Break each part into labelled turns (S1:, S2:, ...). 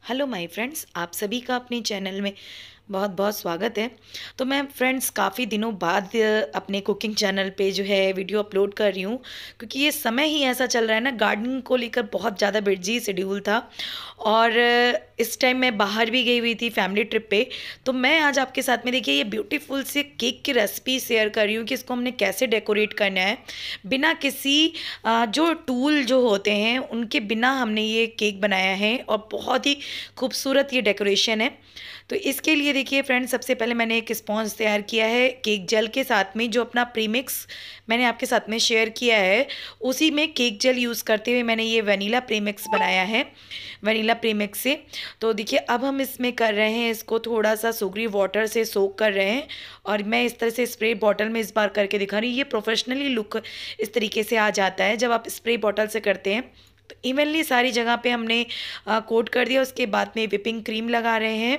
S1: Hello my friends, आप सभी का अपने चैनल में बहुत बहुत स्वागत है। तो मैं फ्रेंड्स काफ़ी दिनों बाद अपने कुकिंग चैनल पे जो है वीडियो अपलोड कर रही हूँ, क्योंकि ये समय ही ऐसा चल रहा है ना, गार्डनिंग को लेकर बहुत ज़्यादा बिजी शेड्यूल था। और इस टाइम मैं बाहर भी गई हुई थी फैमिली ट्रिप पे। तो मैं आज आपके साथ में देखिए ये ब्यूटीफुल से केक की रेसिपी शेयर कर रही हूँ कि इसको हमने कैसे डेकोरेट करना है बिना किसी जो टूल जो होते हैं उनके बिना हमने ये केक बनाया है, और बहुत ही खूबसूरत ये डेकोरेशन है। तो इसके लिए देखिए फ्रेंड्स, सबसे पहले मैंने एक स्पॉन्ज तैयार किया है केक जेल के साथ में, जो अपना प्रीमिक्स मैंने आपके साथ में शेयर किया है उसी में केक जेल यूज़ करते हुए मैंने ये वनीला प्रीमिक्स बनाया है, वनीला प्रीमिक्स से। तो देखिए अब हम इसमें कर रहे हैं, इसको थोड़ा सा सुगरी वाटर से सोक कर रहे हैं, और मैं इस तरह से स्प्रे बॉटल में इस बार करके दिखा रही हूँ। ये प्रोफेशनली लुक इस तरीके से आ जाता है जब आप स्प्रे बॉटल से करते हैं। तो इवनली सारी जगह पे हमने कोट कर दिया। उसके बाद में विपिंग क्रीम लगा रहे हैं।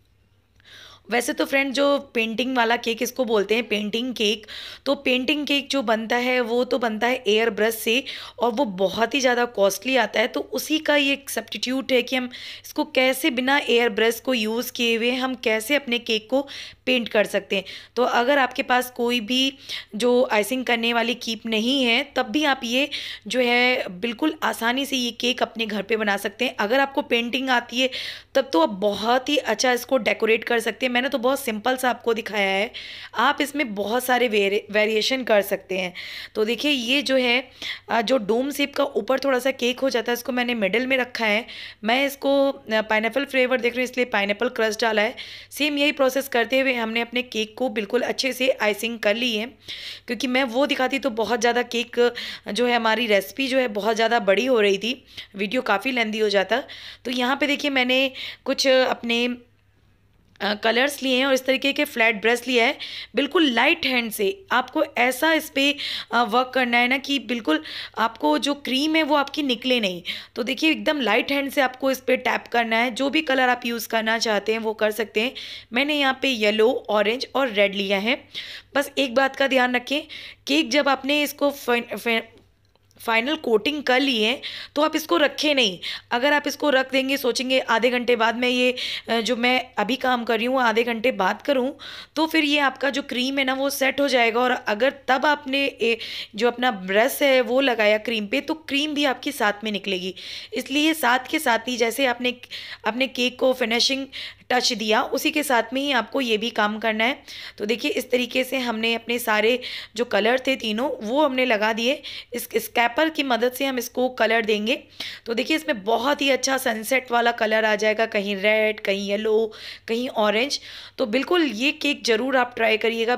S1: वैसे तो फ्रेंड जो पेंटिंग वाला केक इसको बोलते हैं पेंटिंग केक, तो पेंटिंग केक जो बनता है वो तो बनता है एयर ब्रश से, और वो बहुत ही ज़्यादा कॉस्टली आता है। तो उसी का ये एक सब्स्टिट्यूट है कि हम इसको कैसे बिना एयर ब्रश को यूज़ किए हुए हम कैसे अपने केक को पेंट कर सकते हैं। तो अगर आपके पास कोई भी जो आइसिंग करने वाली कीप नहीं है, तब भी आप ये जो है बिल्कुल आसानी से ये केक अपने घर पे बना सकते हैं। अगर आपको पेंटिंग आती है तब तो आप बहुत ही अच्छा इसको डेकोरेट कर सकते हैं। मैंने तो बहुत सिंपल सा आपको दिखाया है, आप इसमें बहुत सारे वेरिएशन कर सकते हैं। तो देखिए ये जो है जो डोम शेप का ऊपर थोड़ा सा केक हो जाता है, इसको मैंने मिडिल में रखा है। मैं इसको पाइनएप्पल फ्लेवर देख रही हूँ इसलिए पाइनएप्पल क्रस्ट डाला है। सेम यही प्रोसेस करते हुए हमने अपने केक को बिल्कुल अच्छे से आइसिंग कर ली है, क्योंकि मैं वो दिखाती तो बहुत ज़्यादा केक जो है हमारी रेसिपी जो है बहुत ज़्यादा बड़ी हो रही थी, वीडियो काफ़ी लेंदी हो जाता। तो यहाँ पे देखिए मैंने कुछ अपने कलर्स लिए हैं और इस तरीके के फ्लैट ब्रश लिया है। बिल्कुल लाइट हैंड से आपको ऐसा इस पर वर्क करना है ना कि बिल्कुल आपको जो क्रीम है वो आपकी निकले नहीं। तो देखिए एकदम लाइट हैंड से आपको इस पर टैप करना है। जो भी कलर आप यूज़ करना चाहते हैं वो कर सकते हैं। मैंने यहाँ पे येलो, ऑरेंज और रेड लिया है। बस एक बात का ध्यान रखें, केक जब आपने इसको फाइनल कोटिंग कर ली है तो आप इसको रखें नहीं। अगर आप इसको रख देंगे, सोचेंगे आधे घंटे बाद मैं ये जो मैं अभी काम कर रही हूँ आधे घंटे बाद करूँ, तो फिर ये आपका जो क्रीम है ना वो सेट हो जाएगा। और अगर तब आपने जो अपना ब्रश है वो लगाया क्रीम पे, तो क्रीम भी आपकी साथ में निकलेगी। इसलिए साथ के साथ ही जैसे आपने अपने केक को फिनिशिंग टच दिया, उसी के साथ में ही आपको ये भी काम करना है। तो देखिए इस तरीके से हमने अपने सारे जो कलर थे तीनों वो हमने लगा दिए। इस स्कैपर की मदद से हम इसको कलर देंगे। तो देखिए इसमें बहुत ही अच्छा सनसेट वाला कलर आ जाएगा, कहीं रेड, कहीं येलो, कहीं ऑरेंज। तो बिल्कुल ये केक ज़रूर आप ट्राई करिएगा।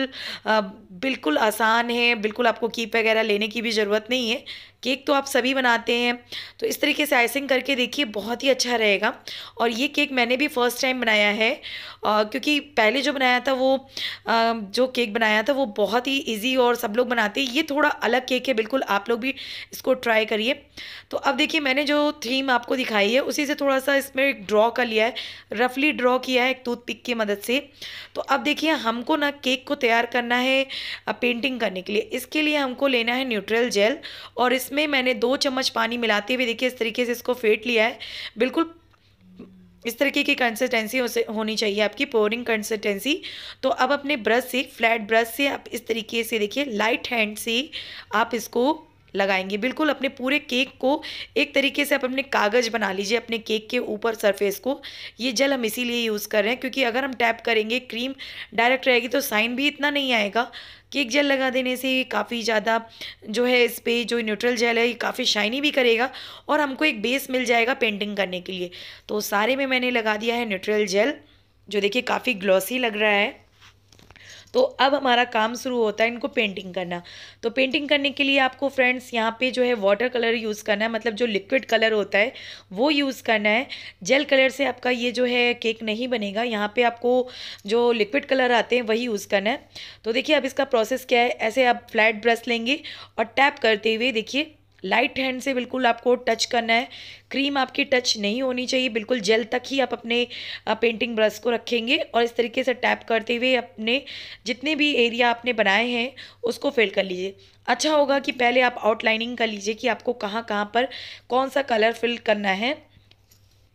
S1: बिल्कुल आसान है, बिल्कुल आपको कीप वगैरह लेने की भी ज़रूरत नहीं है। केक तो आप सभी बनाते हैं, तो इस तरीके से आइसिंग करके देखिए बहुत ही अच्छा रहेगा। और ये केक मैंने भी फर्स्ट टाइम बनाया है, क्योंकि पहले जो बनाया था वो जो केक बनाया था वो बहुत ही इजी और सब लोग बनाते हैं। ये थोड़ा अलग केक है, बिल्कुल आप लोग भी इसको ट्राई करिए। तो अब देखिए मैंने जो थीम आपको दिखाई है उसी से थोड़ा सा इसमें एक ड्रॉ कर लिया है, रफली ड्रॉ किया है एक टूथपिक की मदद से। तो अब देखिए हमको ना केक को तैयार करना है पेंटिंग करने के लिए। इसके लिए हमको लेना है न्यूट्रल जेल, और इसमें मैंने 2 चम्मच पानी मिलाते हुए देखिए इस तरीके से इसको फेंट लिया है। बिल्कुल इस तरीके की कंसिस्टेंसी होनी चाहिए आपकी, पोरिंग कंसिस्टेंसी। तो अब अपने ब्रश से, फ्लैट ब्रश से आप इस तरीके से देखिए लाइट हैंड से आप इसको लगाएंगे। बिल्कुल अपने पूरे केक को एक तरीके से आप अपने कागज़ बना लीजिए अपने केक के ऊपर सरफेस को। ये जेल हम इसीलिए यूज़ कर रहे हैं क्योंकि अगर हम टैप करेंगे क्रीम डायरेक्ट रहेगी तो साइन भी इतना नहीं आएगा। केक जेल लगा देने से काफ़ी ज़्यादा जो है इस पर जो न्यूट्रल जेल है ये काफ़ी शाइनी भी करेगा, और हमको एक बेस मिल जाएगा पेंटिंग करने के लिए। तो सारे में मैंने लगा दिया है न्यूट्रल जेल, जो देखिए काफ़ी ग्लॉसी लग रहा है। तो अब हमारा काम शुरू होता है इनको पेंटिंग करना। तो पेंटिंग करने के लिए आपको फ्रेंड्स यहाँ पे जो है वाटर कलर यूज़ करना है, मतलब जो लिक्विड कलर होता है वो यूज़ करना है। जेल कलर से आपका ये जो है केक नहीं बनेगा। यहाँ पे आपको जो लिक्विड कलर आते हैं वही यूज़ करना है। तो देखिए अब इसका प्रोसेस क्या है, ऐसे आप फ्लैट ब्रश लेंगे और टैप करते हुए देखिए लाइट हैंड से बिल्कुल आपको टच करना है। क्रीम आपकी टच नहीं होनी चाहिए, बिल्कुल जेल तक ही आप अपने पेंटिंग ब्रश को रखेंगे, और इस तरीके से टैप करते हुए अपने जितने भी एरिया आपने बनाए हैं उसको फिल कर लीजिए। अच्छा होगा कि पहले आप आउटलाइनिंग कर लीजिए कि आपको कहाँ कहाँ पर कौन सा कलर फिल करना है।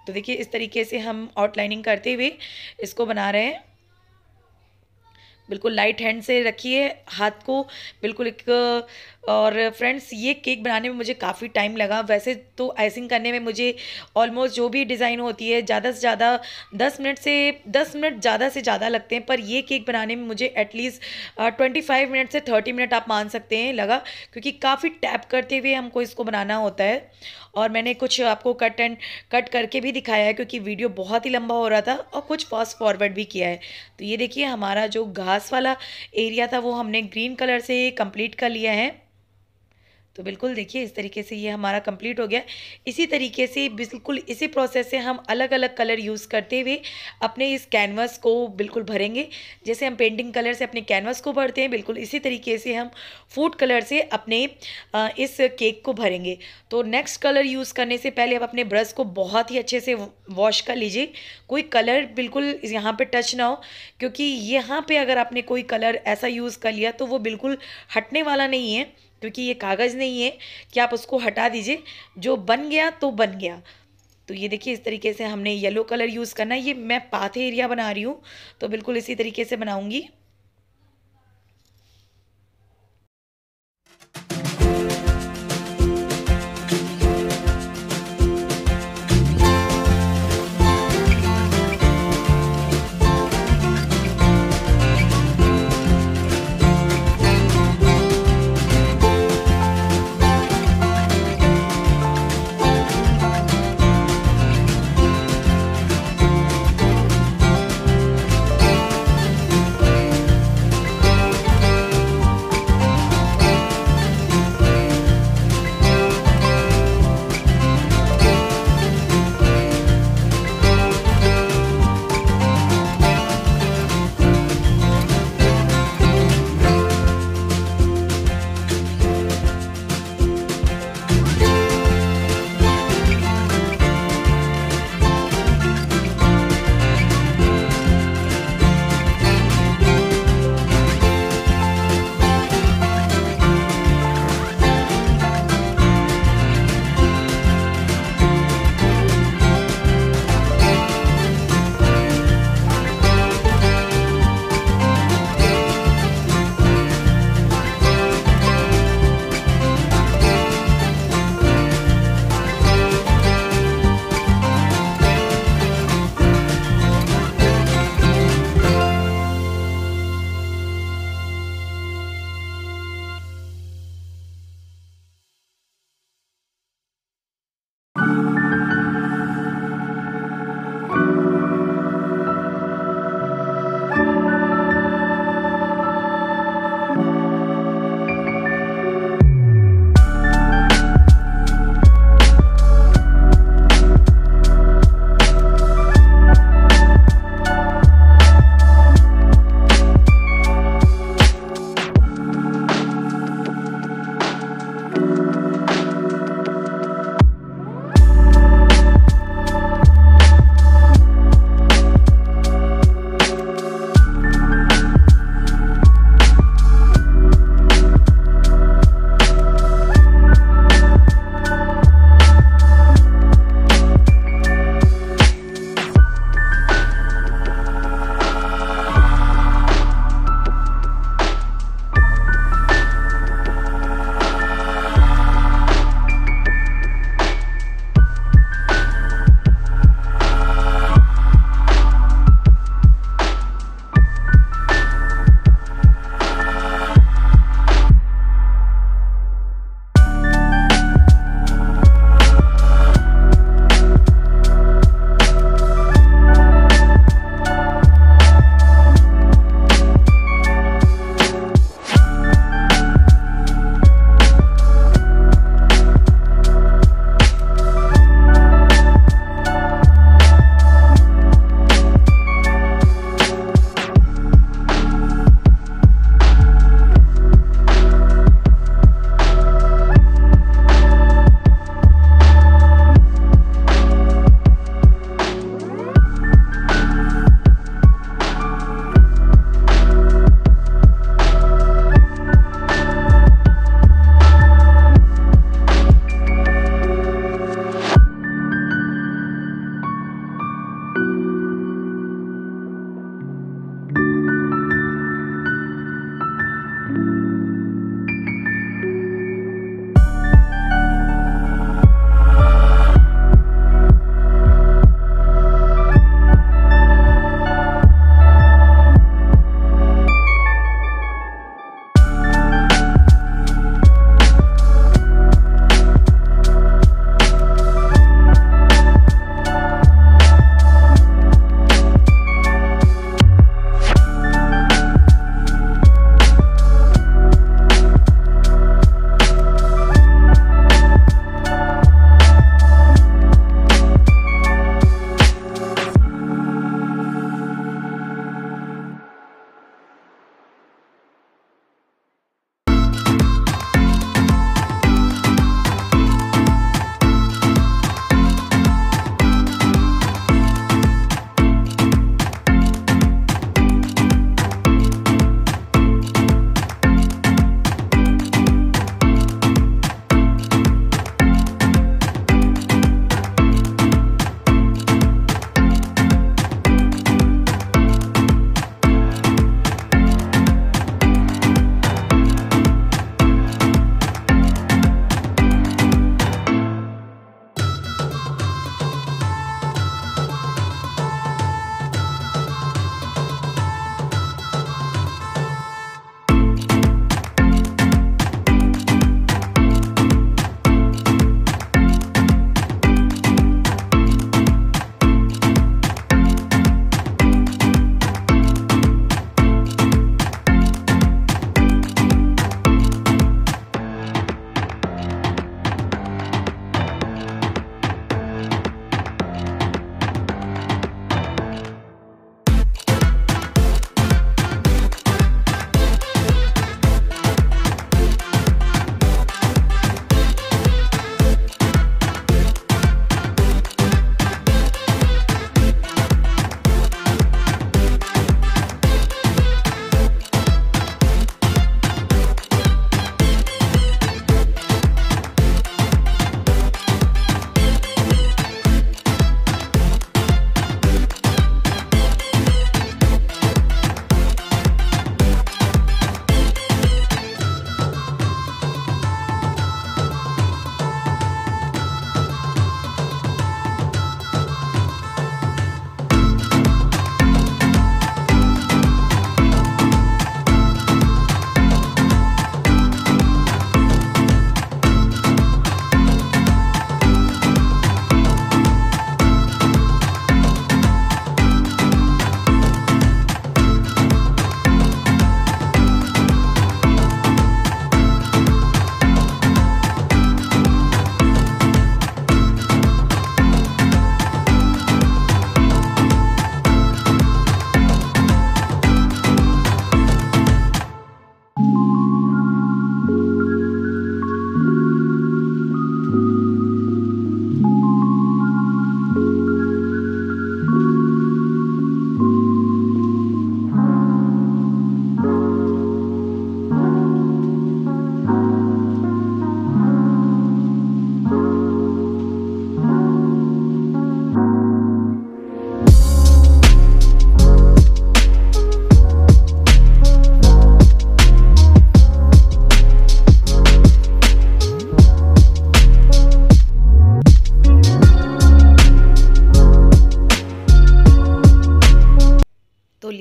S1: तो देखिए इस तरीके से हम आउटलाइनिंग करते हुए इसको बना रहे हैं। बिल्कुल लाइट हैंड से रखिए हाथ को, बिल्कुल एक। और फ्रेंड्स ये केक बनाने में मुझे काफ़ी टाइम लगा। वैसे तो आइसिंग करने में मुझे ऑलमोस्ट जो भी डिज़ाइन होती है ज़्यादा से ज़्यादा 10 मिनट ज़्यादा से ज़्यादा लगते हैं, पर ये केक बनाने में मुझे एटलीस्ट 25 मिनट से 30 मिनट आप मान सकते हैं लगा, क्योंकि काफ़ी टैप करते हुए हमको इसको बनाना होता है। और मैंने कुछ आपको कट करके भी दिखाया है, क्योंकि वीडियो बहुत ही लंबा हो रहा था, और कुछ फास्ट फॉरवर्ड भी किया है। तो ये देखिए हमारा जो घास वाला एरिया था वो हमने ग्रीन कलर से कंप्लीट कर लिया है। तो बिल्कुल देखिए इस तरीके से ये हमारा कंप्लीट हो गया। इसी तरीके से बिल्कुल इसी प्रोसेस से हम अलग अलग कलर यूज़ करते हुए अपने इस कैनवास को बिल्कुल भरेंगे। जैसे हम पेंटिंग कलर से अपने कैनवास को भरते हैं, बिल्कुल इसी तरीके से हम फूड कलर से अपने इस केक को भरेंगे। तो नेक्स्ट कलर यूज़ करने से पहले आप अपने ब्रश को बहुत ही अच्छे से वॉश कर लीजिए। कोई कलर बिल्कुल यहाँ पे टच ना हो, क्योंकि यहाँ पे अगर आपने कोई कलर ऐसा यूज़ कर लिया तो वो बिल्कुल हटने वाला नहीं है, क्योंकि ये कागज़ नहीं है कि आप उसको हटा दीजिए। जो बन गया तो बन गया। तो ये देखिए इस तरीके से हमने येलो कलर यूज़ करना है। ये मैं पाथ एरिया बना रही हूँ, तो बिल्कुल इसी तरीके से बनाऊंगी।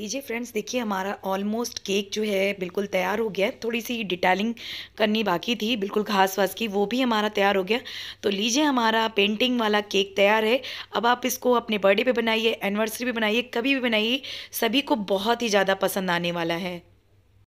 S1: लीजिए फ्रेंड्स, देखिए हमारा ऑलमोस्ट केक जो है बिल्कुल तैयार हो गया है। थोड़ी सी डिटेलिंग करनी बाकी थी, बिल्कुल घास वास की, वो भी हमारा तैयार हो गया। तो लीजिए हमारा पेंटिंग वाला केक तैयार है। अब आप इसको अपने बर्थडे पे बनाइए, एनिवर्सरी पे बनाइए, कभी भी बनाइए, सभी को बहुत ही ज़्यादा पसंद आने वाला है।